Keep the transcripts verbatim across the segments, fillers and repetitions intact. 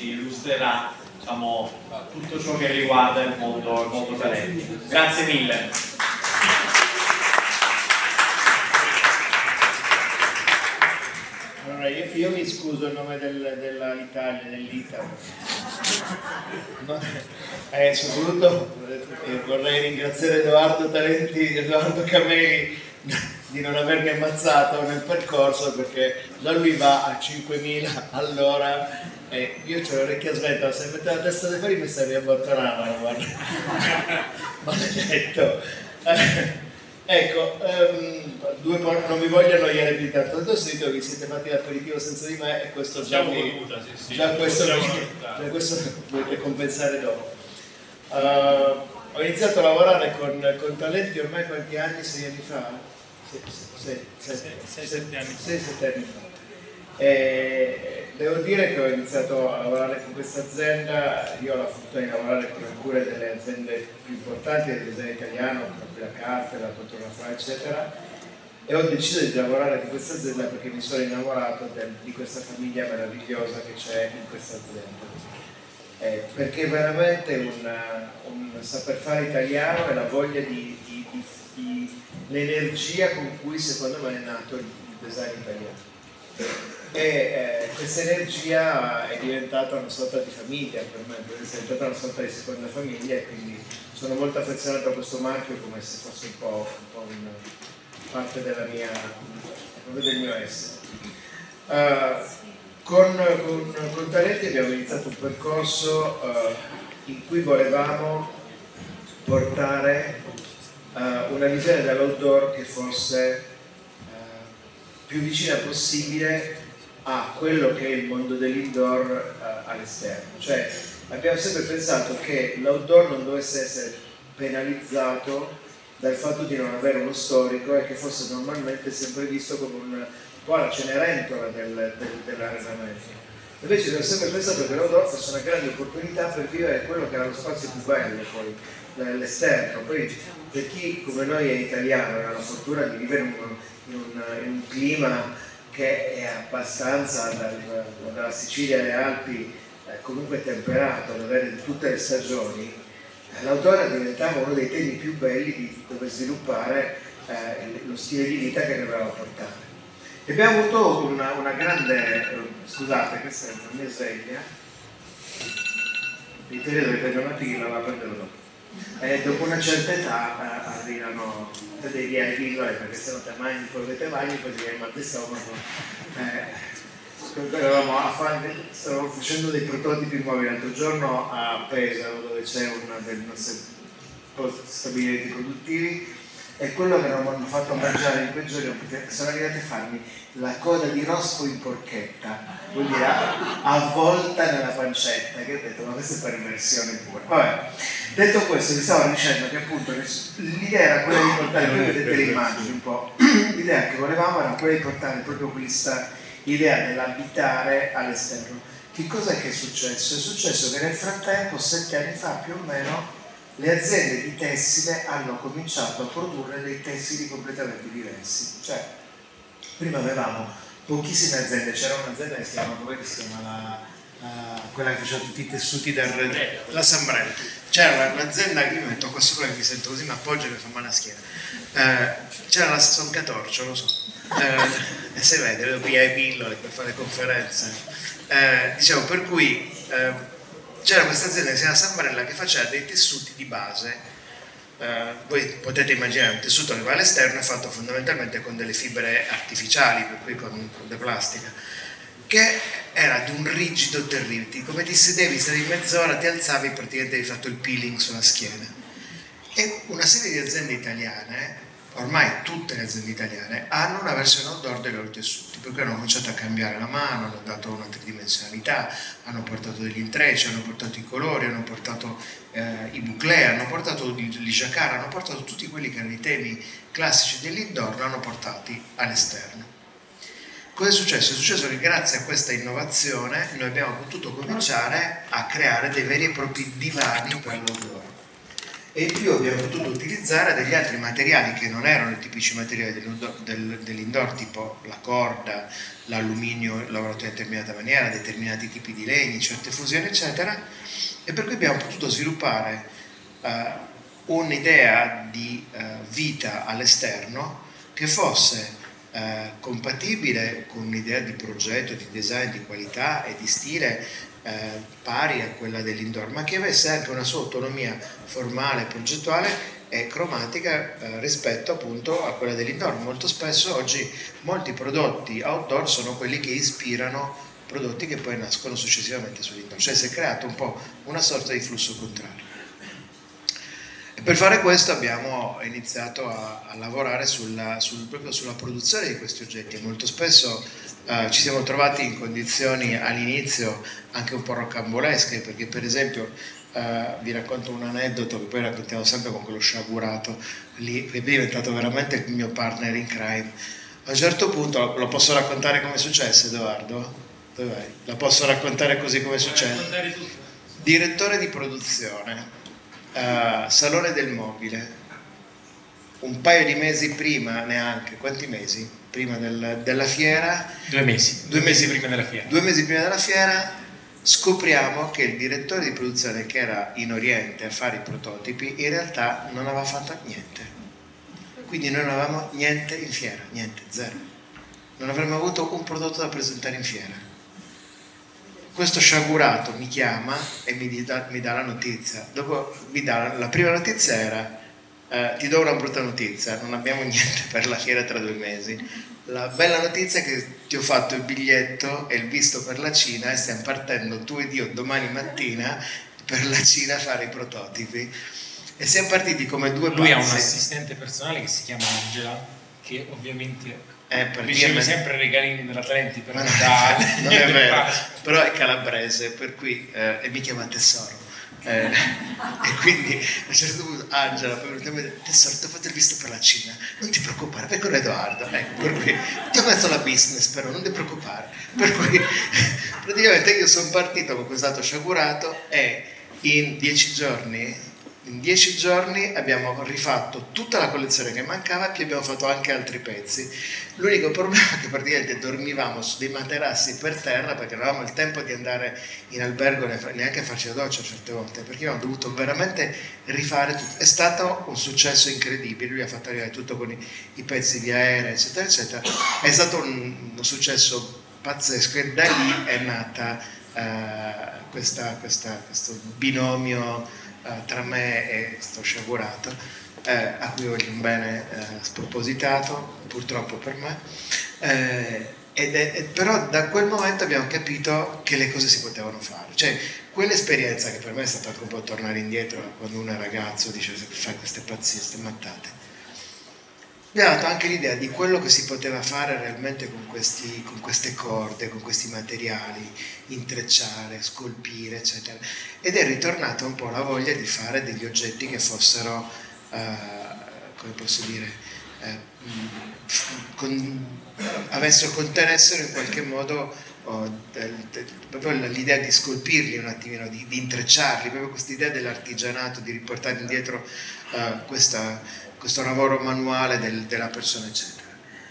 ci illustrerà, diciamo, tutto ciò che riguarda il mondo, il mondo talenti. Grazie mille. Allora, io, io mi scuso in nome del, dell'Italia, dell'Ita. Eh, soprattutto eh, vorrei ringraziare Edoardo Talenti, Edoardo Cameli di non avermi ammazzato nel percorso, perché già lui va a cinquemila all'ora e io c'ho le orecchie a sventola, se metteva la testa dei fari mi stavi abbottonando, guarda. Maledetto. Eh, ecco, um, due por- non vi voglio annoiare più tanto, detto sito, vi siete fatti l'aperitivo senza di me e questo già, mi, voluta, sì, sì, già, questo, mi, già questo dovete compensare dopo. Uh, ho iniziato a lavorare con, con Talenti ormai quanti anni? Sei anni fa? sei sette anni fa. E devo dire che ho iniziato a lavorare con questa azienda, io ho la fortuna di lavorare con alcune delle aziende più importanti del design italiano, come la Carta, la Fotografia, eccetera, e ho deciso di lavorare con questa azienda perché mi sono innamorato del, di questa famiglia meravigliosa che c'è in questa azienda. Eh, perché veramente un, un saper fare italiano e la voglia di, di, di, di l'energia con cui secondo me è nato il design italiano. E eh, questa energia è diventata una sorta di famiglia per me, è diventata una sorta di seconda famiglia, e quindi sono molto affezionato a questo marchio come se fosse un po', un po' una parte della mia, proprio del mio essere. Uh, Con, con, con Talenti abbiamo iniziato un percorso uh, in cui volevamo portare uh, una visione dell'outdoor che fosse uh, più vicina possibile a quello che è il mondo dell'indoor uh, all'esterno. Cioè abbiamo sempre pensato che l'outdoor non dovesse essere penalizzato dal fatto di non avere uno storico e che fosse normalmente sempre visto come un po' la cenerentola del, del, dell'arredamento. Invece abbiamo sempre pensato che l'outdoor fosse una grande opportunità per vivere quello che era lo spazio più bello poi, all'esterno. Poi per chi come noi è italiano e ha la fortuna di vivere in un, in un, in un clima che è abbastanza dal, dalla Sicilia alle Alpi eh, comunque temperato, ad avere tutte le stagioni, l'outdoor diventava uno dei temi più belli di dove sviluppare eh, lo stile di vita che ne aveva portato. E abbiamo avuto una, una grande, scusate, questa è la mia sveglia, in teoria dovete prendere una pilla, ma la prenderò dopo. E dopo una certa età eh, arrivano dei via le pillole, perché se no te mangi, poi avete mangi, poi ti viene mal di stomaco. Eh, eravamo a fare, stavamo facendo dei prototipi nuovi l'altro giorno a Pesaro, dove c'è una delle nostre stabilimenti produttivi, e quello che non mi hanno fatto mangiare in quei giorni, perché sono arrivati a farmi la coda di rospo in porchetta, vuol dire avvolta nella pancetta, che ho detto ma questa è perversione pura. Vabbè, detto questo vi stavo dicendo che appunto l'idea era quella di portare, voi vedete le immagini un po', l'idea che volevamo era quella di portare proprio questa idea dell'abitare all'esterno. Che cosa è successo? È successo che nel frattempo, sette anni fa più o meno, le aziende di tessile hanno cominciato a produrre dei tessili completamente diversi. Cioè, prima avevamo pochissime aziende, c'era un'azienda che si chiama, come si chiama la, la, quella che faceva tutti i tessuti da la Sambrella. C'era un'azienda, io mi metto qua sopra che mi sento così, mi appoggio e mi fa male la schiena. Eh, c'era la Son Catorcio, lo so. Eh, e se vede, devo pigliare pillole per fare conferenze. Eh, diciamo, per cui eh, c'era questa azienda che si chiama Sambrella che faceva dei tessuti di base. Uh, voi potete immaginare un tessuto che va all'esterno è fatto fondamentalmente con delle fibre artificiali, per cui con, con de plastica, che era di un rigido terribile. Come ti sedevi, stavi mezz'ora, ti alzavi e praticamente hai fatto il peeling sulla schiena. E una serie di aziende italiane, ormai tutte le aziende italiane, hanno una versione outdoor dei loro tessuti, per cui hanno cominciato a cambiare la mano, hanno dato una tridimensionalità, hanno portato degli intrecci, hanno portato i colori, hanno portato eh, i bouclé, hanno portato gli jacquard, hanno portato tutti quelli che erano i temi classici dell'indoor, li hanno portati all'esterno. Cosa è successo? È successo che grazie a questa innovazione noi abbiamo potuto cominciare a creare dei veri e propri divani per l'outdoor. e in più abbiamo potuto utilizzare degli altri materiali che non erano i tipici materiali dell'indoor, del, dell'indoor, tipo la corda, l'alluminio lavorato in determinata maniera, determinati tipi di legni, certe fusioni eccetera, e per cui abbiamo potuto sviluppare uh, un'idea di uh, vita all'esterno che fosse uh, compatibile con un'idea di progetto, di design, di qualità e di stile Eh, pari a quella dell'indoor, ma che avesse anche una sua autonomia formale, progettuale e cromatica eh, rispetto appunto a quella dell'indoor. Molto spesso oggi molti prodotti outdoor sono quelli che ispirano prodotti che poi nascono successivamente sull'indoor, cioè si è creato un po' una sorta di flusso contrario. E per fare questo abbiamo iniziato a, a lavorare sulla, sul, proprio sulla produzione di questi oggetti. Molto spesso Uh, ci siamo trovati in condizioni all'inizio anche un po' rocambolesche, perché per esempio uh, vi racconto un aneddoto che poi raccontiamo sempre con quello sciagurato lì, che è diventato veramente il mio partner in crime. A un certo punto, lo, lo posso raccontare come è successo, Edoardo? Dove vai? La posso raccontare così come è successo? Direttore di produzione, uh, Salone del Mobile, un paio di mesi prima, neanche, quanti mesi? Prima del, della fiera, due mesi, due mesi prima della fiera. Due mesi prima della fiera scopriamo che il direttore di produzione, che era in Oriente a fare i prototipi, in realtà non aveva fatto niente. Quindi noi non avevamo niente in fiera, niente, zero. Non avremmo avuto un prodotto da presentare in fiera. Questo sciagurato mi chiama e mi dà, mi dà la notizia. Dopo mi dà, la prima notizia era: Uh, ti do una brutta notizia, non abbiamo niente per la fiera tra due mesi. La bella notizia è che ti ho fatto il biglietto e il visto per la Cina e stiamo partendo tu ed io domani mattina per la Cina a fare i prototipi. E siamo partiti come due pazzi. Lui ha un assistente personale che si chiama Angela, che ovviamente eh, riceve sempre regalini della Talenti per non, Natale. Non è vero, però è calabrese, per cui eh, e mi chiama Tesoro. Eh, e quindi a un certo punto Angela poi mi dice: Tesoro, ti ho fatto il visto per la Cina, non ti preoccupare, vai con Edoardo, ecco, per cui ti ho messo la business, però non ti preoccupare. Per cui praticamente io sono partito con questo sciagurato e in dieci giorni in dieci giorni abbiamo rifatto tutta la collezione che mancava e poi abbiamo fatto anche altri pezzi. L'unico problema è che praticamente dormivamo su dei materassi per terra, perché non avevamo il tempo di andare in albergo neanche a farci la doccia certe volte, perché abbiamo dovuto veramente rifare tutto. È stato un successo incredibile, lui ha fatto arrivare tutto con i, i pezzi di aereo eccetera eccetera, è stato un, un successo pazzesco e da lì è nata uh, questa, questa, questo binomio Uh, tra me e sto sciagurato, eh, a cui voglio un bene eh, spropositato, purtroppo per me, eh, ed è, però da quel momento abbiamo capito che le cose si potevano fare, cioè quell'esperienza che per me è stata anche un po' tornare indietro quando uno è ragazzo, dice fai queste pazzie, queste mattate, mi ha dato anche l'idea di quello che si poteva fare realmente con, questi, con queste corde, con questi materiali, intrecciare, scolpire, eccetera. Ed è ritornata un po' la voglia di fare degli oggetti che fossero, eh, come posso dire, eh, con, avessero, contenessero in qualche modo oh, del, del, proprio l'idea di scolpirli un attimino, di, di intrecciarli, proprio questa idea dell'artigianato, di riportare indietro uh, questa... questo lavoro manuale del, della persona eccetera.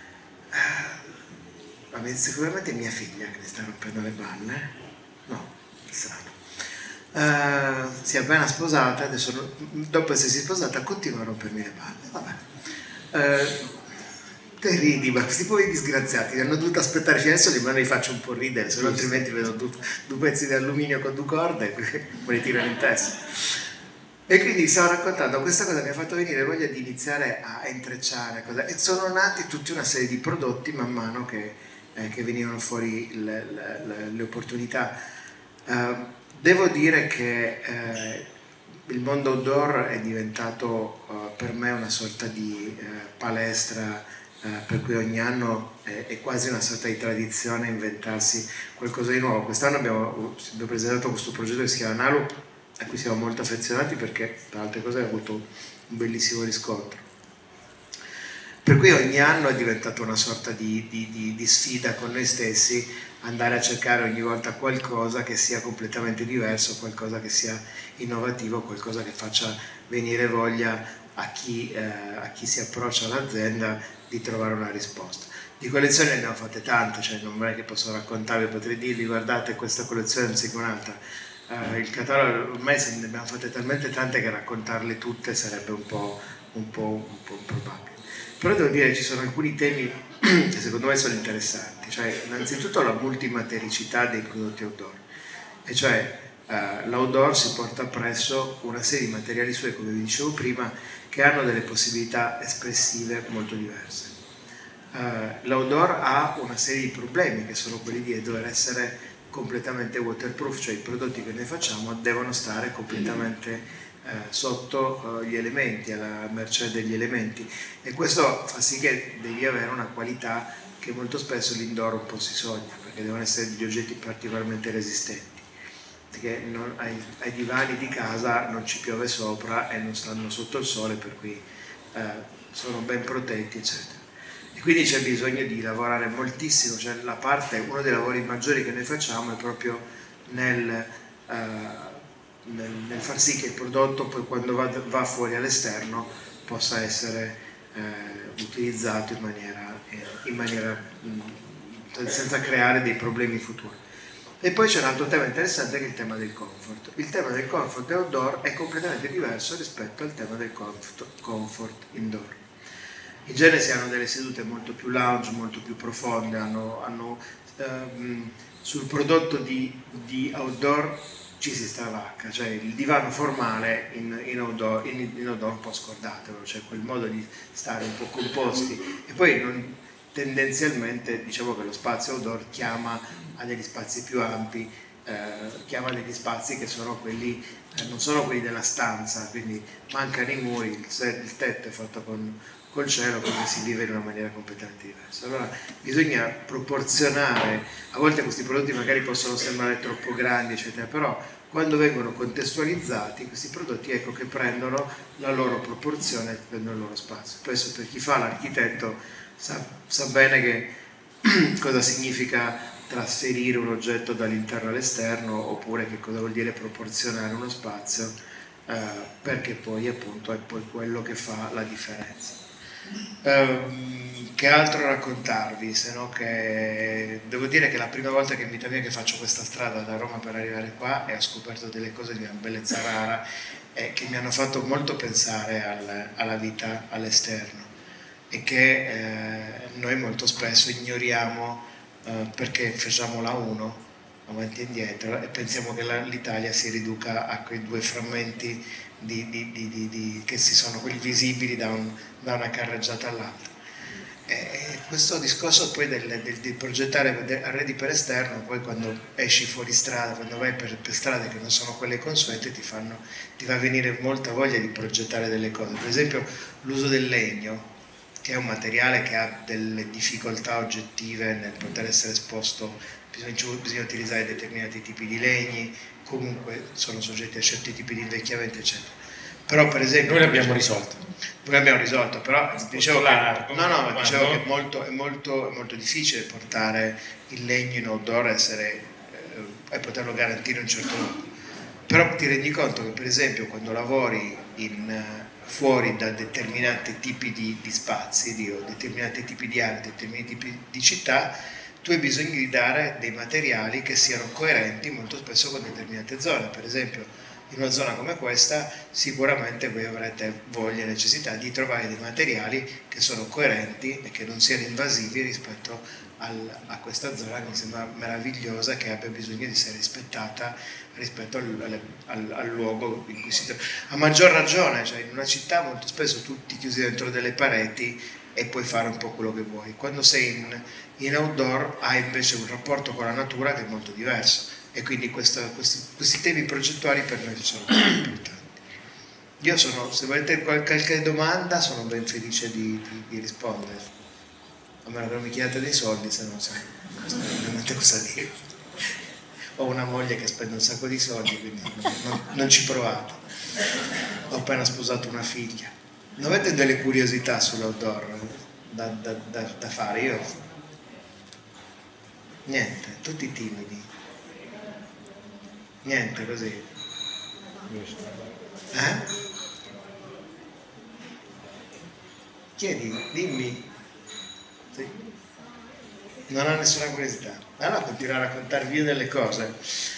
Uh, sicuramente mia figlia che mi sta rompendo le balle, no, strano. Uh, si è appena sposata, adesso dopo essersi sposata continua a rompermi le balle, vabbè. Uh, te ridi, ma questi poveri disgraziati hanno dovuto aspettare fino adesso, ma li faccio un po' ridere, se no altrimenti vedo due, due pezzi di alluminio con due corde e me li tirano in testa. E quindi stavo raccontando, questa cosa mi ha fatto venire voglia di iniziare a intrecciare, cosa, e sono nati tutta una serie di prodotti man mano che, eh, che venivano fuori le, le, le opportunità. Uh, devo dire che eh, il mondo outdoor è diventato uh, per me una sorta di uh, palestra, uh, per cui ogni anno è, è quasi una sorta di tradizione inventarsi qualcosa di nuovo. Quest'anno abbiamo, abbiamo presentato questo progetto che si chiama Nalu, a cui siamo molto affezionati perché tra altre cose ha avuto un bellissimo riscontro. Per cui ogni anno è diventato una sorta di, di, di, di sfida con noi stessi, andare a cercare ogni volta qualcosa che sia completamente diverso, qualcosa che sia innovativo, qualcosa che faccia venire voglia a chi, eh, a chi si approccia all'azienda di trovare una risposta. Di collezioni ne abbiamo fatte tante, cioè non è che posso raccontarvi, potrei dirvi guardate questa collezione non segue un'altra. Uh, il catalogo ormai ne abbiamo fatte talmente tante che raccontarle tutte sarebbe un po', un po', un po' improbabile. Però devo dire che ci sono alcuni temi che secondo me sono interessanti, cioè innanzitutto la multimatericità dei prodotti outdoor, e cioè uh, l'outdoor si porta appresso una serie di materiali suoi, come vi dicevo prima, che hanno delle possibilità espressive molto diverse. Uh, l'outdoor ha una serie di problemi che sono quelli di dover essere completamente waterproof, cioè i prodotti che noi facciamo devono stare completamente Eh, sotto eh, gli elementi, alla mercé degli elementi, e questo fa sì che devi avere una qualità che molto spesso l'indoor un po' si sogna, perché devono essere degli oggetti particolarmente resistenti, perché non, ai, ai divani di casa non ci piove sopra e non stanno sotto il sole, per cui eh, sono ben protetti, eccetera. E quindi c'è bisogno di lavorare moltissimo, cioè la parte, uno dei lavori maggiori che noi facciamo è proprio nel eh, Nel, nel far sì che il prodotto poi quando va, va fuori all'esterno possa essere eh, utilizzato in maniera, eh, in maniera mh, senza creare dei problemi futuri. E poi c'è un altro tema interessante che è il tema del comfort. Il tema del comfort outdoor è completamente diverso rispetto al tema del comfort, comfort indoor. In genere si hanno delle sedute molto più lounge, molto più profonde, hanno, hanno ehm, sul prodotto di, di outdoor ci si stravacca, cioè il divano formale in, in, outdoor, in, in outdoor un po' scordatelo, cioè quel modo di stare un po' composti, e poi non, tendenzialmente diciamo che lo spazio outdoor chiama a degli spazi più ampi, eh, chiama a degli spazi che sono quelli, eh, non sono quelli della stanza, quindi mancano i muri, il, il tetto è fatto con col cielo, come si vive in una maniera completamente diversa. Allora bisogna proporzionare, a volte questi prodotti magari possono sembrare troppo grandi eccetera, però quando vengono contestualizzati questi prodotti ecco che prendono la loro proporzione e prendono il loro spazio. Spesso per chi fa l'architetto sa, sa bene che cosa significa trasferire un oggetto dall'interno all'esterno, oppure che cosa vuol dire proporzionare uno spazio, eh, perché poi appunto è poi quello che fa la differenza. Um, che altro raccontarvi, se no che devo dire che la prima volta che in vita mia che faccio questa strada da Roma per arrivare qua e ho scoperto delle cose di una bellezza rara e che mi hanno fatto molto pensare al, alla vita all'esterno, e che eh, noi molto spesso ignoriamo eh, perché facciamo la uno avanti e indietro e pensiamo che l'Italia si riduca a quei due frammenti Di, di, di, di, di, che si sono quelli visibili da, un, da una carreggiata all'altra. E questo discorso poi del, del, di progettare arredi per esterno, poi quando esci fuori strada, quando vai per, per strade che non sono quelle consuete, ti, fanno, ti fa venire molta voglia di progettare delle cose. Per esempio l'uso del legno, che è un materiale che ha delle difficoltà oggettive nel poter essere esposto, bisogna, bisogna utilizzare determinati tipi di legni, comunque sono soggetti a certi tipi di invecchiamento eccetera. Però per esempio noi l'abbiamo risolto noi l'abbiamo risolto però dicevo che, largo, no, no, ma dicevo che è molto, è, molto, è molto difficile portare il legno in outdoor essere, eh, e poterlo garantire un certo modo. Però ti rendi conto che per esempio quando lavori in, fuori da determinati tipi di, di spazi, di, o determinati tipi di aree, determinati tipi di città, tu hai bisogno di dare dei materiali che siano coerenti molto spesso con determinate zone. Per esempio in una zona come questa sicuramente voi avrete voglia e necessità di trovare dei materiali che sono coerenti e che non siano invasivi rispetto al, a questa zona che mi sembra meravigliosa, che abbia bisogno di essere rispettata rispetto al, al, al luogo in cui si trova. A maggior ragione, cioè in una città molto spesso tutti chiusi dentro delle pareti e puoi fare un po' quello che vuoi. Quando sei in, in outdoor hai invece un rapporto con la natura che è molto diverso, e quindi questa, questi, questi temi progettuali per noi sono molto importanti. Io sono, se volete qualche domanda, sono ben felice di, di, di rispondere, a meno che non mi chiedete dei soldi, se no sai veramente cosa dire. Ho una moglie che spende un sacco di soldi, quindi non, non, non ci provate. Ho appena sposato una figlia. Non avete delle curiosità sull'outdoor? da, da, da, da fare. Io niente, tutti timidi, niente così. Eh? Chiedi, dimmi. Sì. Non ho nessuna curiosità. Allora continuo a raccontarvi io delle cose.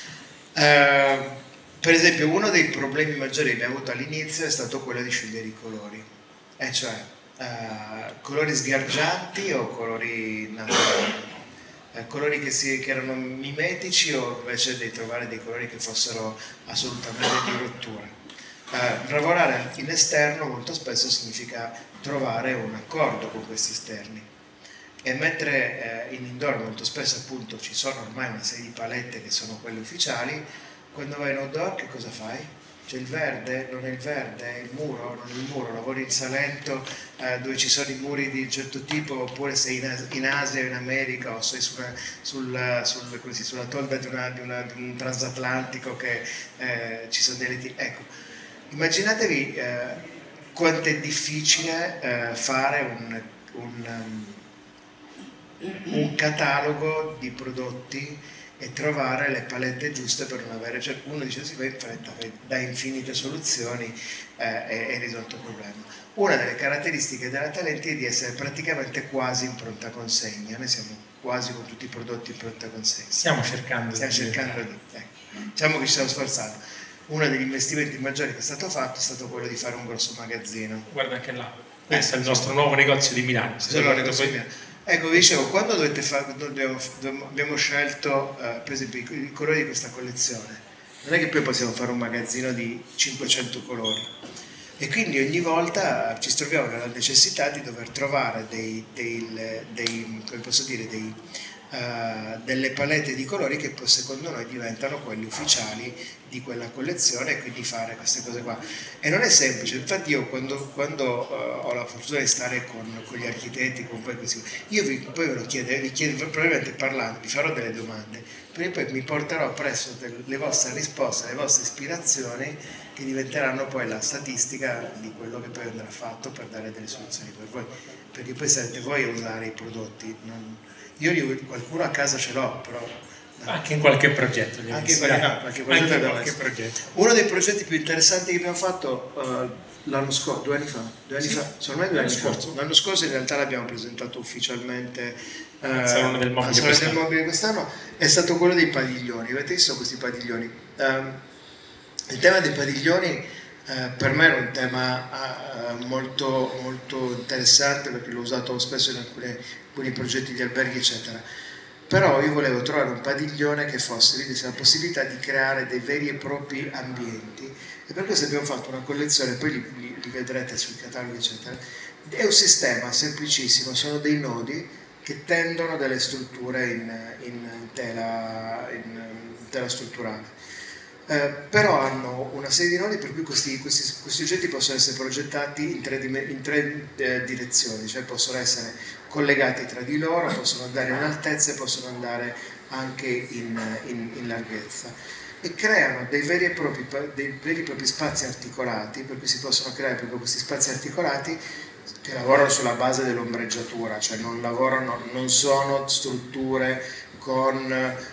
Uh, per esempio, uno dei problemi maggiori che abbiamo avuto all'inizio è stato quello di scegliere i colori, e cioè uh, colori sgargianti o colori naturali, uh, colori che, si, che erano mimetici o invece di trovare dei colori che fossero assolutamente di rottura. Uh, lavorare in esterno molto spesso significa trovare un accordo con questi esterni, e mentre eh, in indoor molto spesso appunto ci sono ormai una serie di palette che sono quelle ufficiali, quando vai in outdoor che cosa fai? C'è il verde, non è il verde, è il muro, non è il muro, lavori in Salento eh, dove ci sono i muri di un certo tipo, oppure sei in, in Asia o in America, o sei sulla, sul, sul, così, sulla tolda di, una, di, una, di un transatlantico che eh, ci sono delle... Ecco, immaginatevi eh, quanto è difficile eh, fare un... un um, un catalogo di prodotti e trovare le palette giuste per non avere, cioè uno dice sì, vai in fretta, da infinite soluzioni eh, e, e risolto il problema. Una delle caratteristiche della Talenti è di essere praticamente quasi in pronta consegna, noi siamo quasi con tutti i prodotti in pronta consegna. Stiamo cercando Stiamo di cercando di, ecco. Diciamo che ci stiamo sforzando. Uno degli investimenti maggiori che è stato fatto è stato quello di fare un grosso magazzino. Guarda anche là, questo eh, è il nostro nuovo negozio di Milano. Se lo negozio di Milano. Ecco, vi dicevo, quando dovete fare, abbiamo, abbiamo scelto uh, per esempio i, i colori di questa collezione, non è che poi possiamo fare un magazzino di cinquecento colori, e quindi ogni volta ci troviamo nella necessità di dover trovare dei, dei, dei, come posso dire, dei, uh, delle palette di colori che poi secondo noi diventano quelli ufficiali di quella collezione, e quindi fare queste cose qua. E non è semplice, infatti io quando, quando uh, ho la fortuna di stare con, con gli architetti, con voi così, io vi, poi ve lo chiedo, vi chiedo probabilmente parlando, vi farò delle domande, perché poi mi porterò presso le vostre risposte, le vostre ispirazioni, che diventeranno poi la statistica di quello che poi andrà fatto per dare delle soluzioni per voi, perché poi sarete voi a usare i prodotti. Non... Io li, qualcuno a casa ce l'ho, però... No. Anche in qualche progetto. Anche, qualche, no, qualche progetto anche qualche progetto. Uno dei progetti più interessanti che abbiamo fatto uh, l'anno scorso, due anni fa, due anni sì. fa, sono ormai due anni fa. L'anno scorso in realtà l'abbiamo presentato ufficialmente uh, al Salone del Mobile, del del Mobile quest'anno, è stato quello dei padiglioni. Avete visto questi padiglioni? Um, il tema dei padiglioni uh, per me era un tema uh, molto, molto interessante, perché l'ho usato spesso in alcune, alcuni progetti di alberghi eccetera. Però io volevo trovare un padiglione che fosse, quindi la possibilità di creare dei veri e propri ambienti, e per questo abbiamo fatto una collezione, poi li, li, li vedrete sui cataloghi eccetera. È un sistema semplicissimo, sono dei nodi che tendono delle strutture in, in, tela, in, in tela strutturale. Eh, però hanno una serie di nodi per cui questi, questi, questi oggetti possono essere progettati in tre, in tre eh, direzioni, cioè possono essere collegati tra di loro, possono andare in altezza e possono andare anche in, in, in larghezza, e creano dei veri, e propri, dei veri e propri spazi articolati, per cui si possono creare proprio questi spazi articolati che lavorano sulla base dell'ombreggiatura, cioè non lavorano, non sono strutture con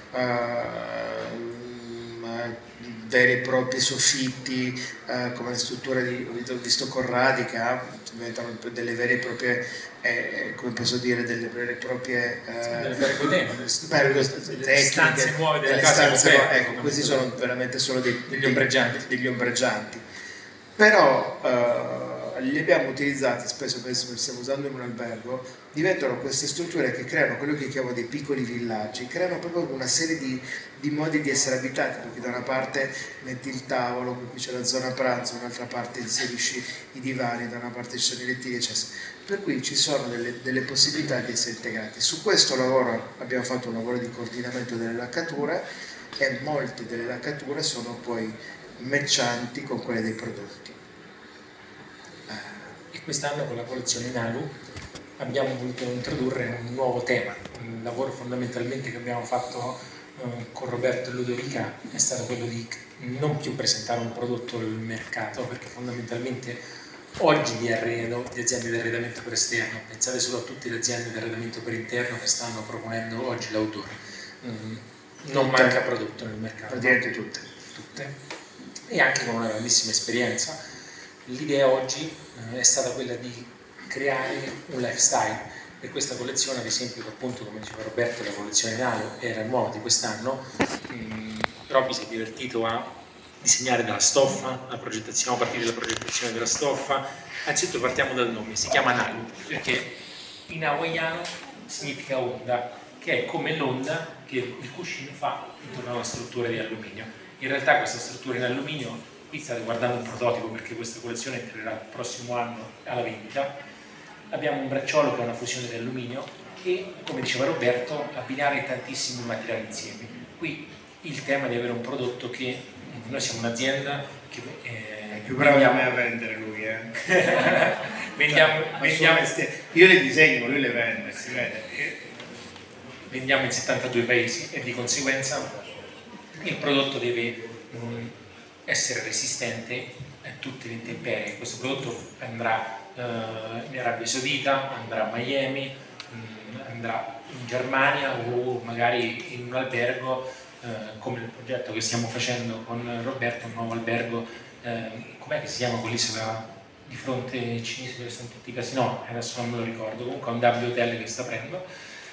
uh, veri e propri soffitti, eh, come le strutture di, ho visto Corradi che ha, diventano delle vere e proprie, eh, come posso dire, delle vere e proprie eh, delle vere tecniche, stanze nuove delle, delle case stanze nuove, ecco, questi sono veramente solo dei, degli ombreggianti, degli ombreggianti. Però eh, li abbiamo utilizzati spesso, penso che stiamo usando in un albergo, diventano queste strutture che creano quello che chiamo dei piccoli villaggi, creano proprio una serie di, di modi di essere abitati, perché da una parte metti il tavolo, qui c'è la zona pranzo, dall'altra parte inserisci i divani, da una parte ci sono i lettini, eccetera. Per cui ci sono delle, delle possibilità di essere integrati. Su questo lavoro abbiamo fatto un lavoro di coordinamento delle laccature, e molte delle laccature sono poi matchanti con quelle dei prodotti. E quest'anno con la collezione Nalu abbiamo voluto introdurre un nuovo tema. Il lavoro fondamentalmente che abbiamo fatto eh, con Roberto e Ludovica è stato quello di non più presentare un prodotto al mercato, perché fondamentalmente oggi di arredo, di aziende di arredamento per esterno. Pensate solo a tutte le aziende di arredamento per interno che stanno proponendo oggi l'autore. Mm, non manca prodotto nel mercato. Praticamente tutte. tutte. E anche con una grandissima esperienza. L'idea oggi eh, è stata quella di creare un lifestyle. Per questa collezione, ad esempio, che appunto, come diceva Roberto, la collezione Nalo era nuova di quest'anno, mm, Robby si è divertito a disegnare dalla stoffa, la progettazione, a partire dalla progettazione della stoffa. Anzitutto partiamo dal nome, si chiama Nalu perché in hawaiano significa onda, che è come l'onda che il cuscino fa intorno alla struttura di alluminio. In realtà questa struttura in alluminio, qui state guardando un prototipo perché questa collezione entrerà il prossimo anno alla vendita. Abbiamo un bracciolo che è una fusione di alluminio e, come diceva Roberto, abbinare tantissimi materiali insieme. Qui il tema di avere un prodotto che noi siamo un'azienda che eh, è più bravo di me a vendere lui, eh. vendiamo, vendiamo, io le disegno, lui le vende, si vede. Vendiamo in settantadue paesi e di conseguenza il prodotto deve mh, essere resistente a tutte le intemperie. Questo prodotto andrà uh, in Arabia Saudita, andrà a Miami, mh, andrà in Germania o magari in un albergo. Uh, come il progetto che stiamo facendo con Roberto, un nuovo albergo, uh, com'è che si chiama quell'isola di fronte ai cinesi dove sono tutti i casinò, adesso non me lo ricordo, comunque è un W hotel che sta aprendo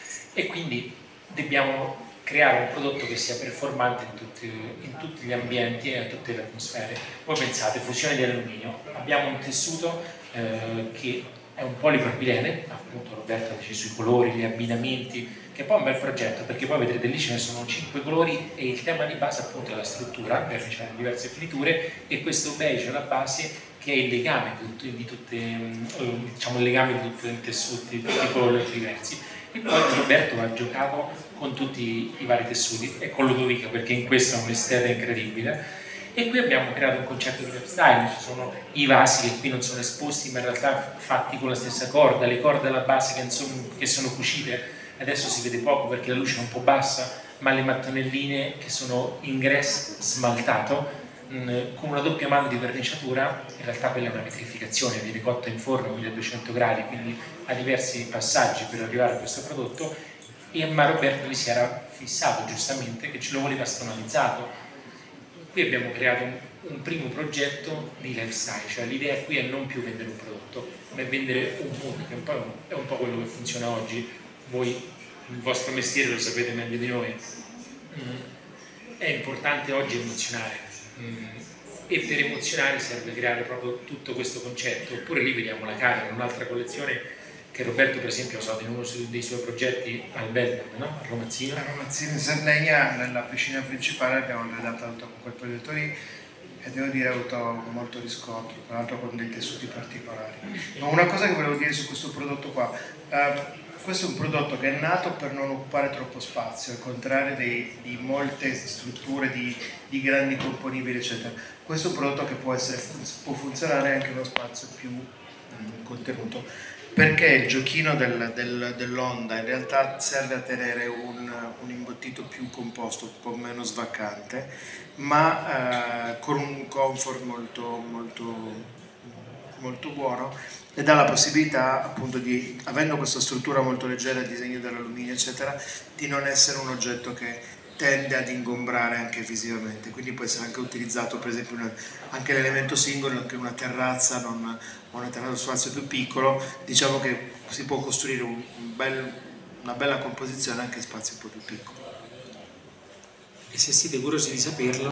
e quindi dobbiamo creare un prodotto che sia performante in tutti, in tutti gli ambienti e a tutte le atmosfere. Voi pensate, fusione di alluminio, abbiamo un tessuto uh, che è un polipropilene, appunto Roberto ha deciso i colori, gli abbinamenti, che poi è un bel progetto perché poi vedrete lì ce ne sono cinque colori e il tema di base appunto è la struttura, perché c'è diverse finiture e questo beige alla base che è il legame di, di tutte, diciamo il legame di tutti i tessuti, di tutti i colori diversi. E poi Roberto ha giocato con tutti i vari tessuti e con Ludovica perché in questo è un'esteta incredibile. E qui abbiamo creato un concetto di lifestyle, ci sono i vasi che qui non sono esposti ma in realtà fatti con la stessa corda, le corde alla base che sono, che sono cucite, adesso si vede poco perché la luce è un po' bassa, ma le mattonelline che sono in grès smaltato mh, con una doppia mano di verniciatura, in realtà quella è una vetrificazione, viene cotta in forno a milleduecento gradi, quindi ha diversi passaggi per arrivare a questo prodotto e ma Roberto li si era fissato giustamente che ce lo voleva stonalizzato. Qui abbiamo creato un, un primo progetto di lifestyle, cioè l'idea qui è non più vendere un prodotto, ma è vendere un mondo, che è un po', è un po' quello che funziona oggi. Voi il vostro mestiere lo sapete meglio di noi. Mm. È importante oggi emozionare mm. e per emozionare serve creare proprio tutto questo concetto. Oppure lì vediamo la Karen, un'altra collezione che Roberto per esempio ha usato in uno dei suoi progetti al Belgio, no? A Romazzino. A Romazzino in Sardegna, nella piscina principale abbiamo arredato con quel progetto lì e devo dire ha avuto molto riscontro, tra l'altro con dei tessuti particolari. Ma una cosa che volevo dire su questo prodotto qua, uh, questo è un prodotto che è nato per non occupare troppo spazio, al contrario dei, di molte strutture di, di grandi componibili eccetera. Questo è un prodotto che può, essere, può funzionare anche in uno spazio più mh, contenuto. Perché il giochino del, del, dell'onda in realtà serve a tenere un, un imbottito più composto, un po' meno svaccante, ma eh, con un comfort molto, molto, molto buono e dà la possibilità appunto di, avendo questa struttura molto leggera, il disegno dell'alluminio eccetera, di non essere un oggetto che tende ad ingombrare anche visivamente, quindi può essere anche utilizzato per esempio una, anche l'elemento singolo, anche una terrazza, non, una terrazza su spazio più piccolo, diciamo che si può costruire un, un bel, una bella composizione anche in spazi un po' più piccoli. E se siete curiosi di saperlo